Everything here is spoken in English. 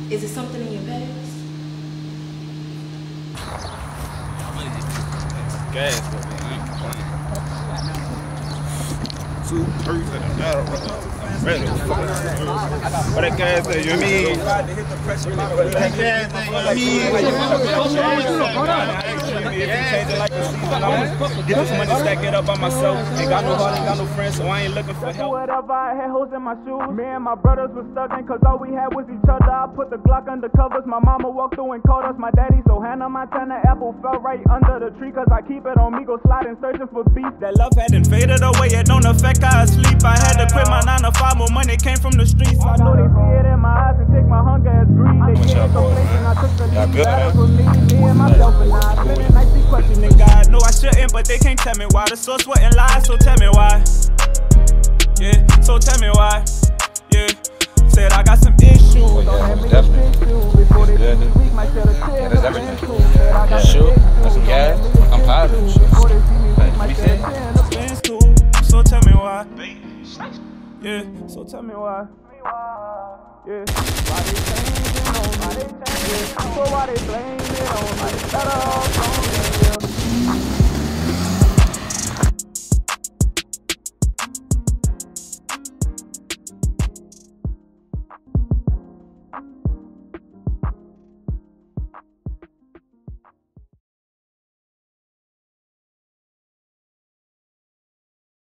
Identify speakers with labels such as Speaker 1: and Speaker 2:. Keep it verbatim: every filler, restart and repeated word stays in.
Speaker 1: Is it something in your past?
Speaker 2: Gas, two thirds and another ready. What that gas say, you mean? What that gas say, you mean? Get this money, stack it up by myself. Ain't got no heart, ain't got no friends, so I ain't looking for help.
Speaker 3: Whatever, I had holes in my shoes. Me and my brothers was stuck in, cause all we had was each other. I put the Glock under covers. My mama walked through and called us my daddy. So Hannah Montana apple fell right under the tree. Cause I keep it on me, go sliding, searching for beef. That love hadn't faded away, it don't affect how I sleep. I had to quit my nine to five, more money came from the streets. I know they see it in my eyes and take my hunger as greed. They can't complain, I took the lead. That was me, me and myself and I. Spending nights be questioning God. No, I shouldn't, but they can't tell me why. The source wasn't lies, so tell me why. Yeah, so tell me why. Yeah, said I got some issues.
Speaker 4: Oh, yeah, most definitely. It's good. Yeah, that's everything. Yeah, sure. That's some gas. I'm positive. Like, we said.
Speaker 3: It's cool, so tell me why. Yeah, so tell me why. Yeah, why they changing on me? Why they changing? So why they blame it on me? Better off on me.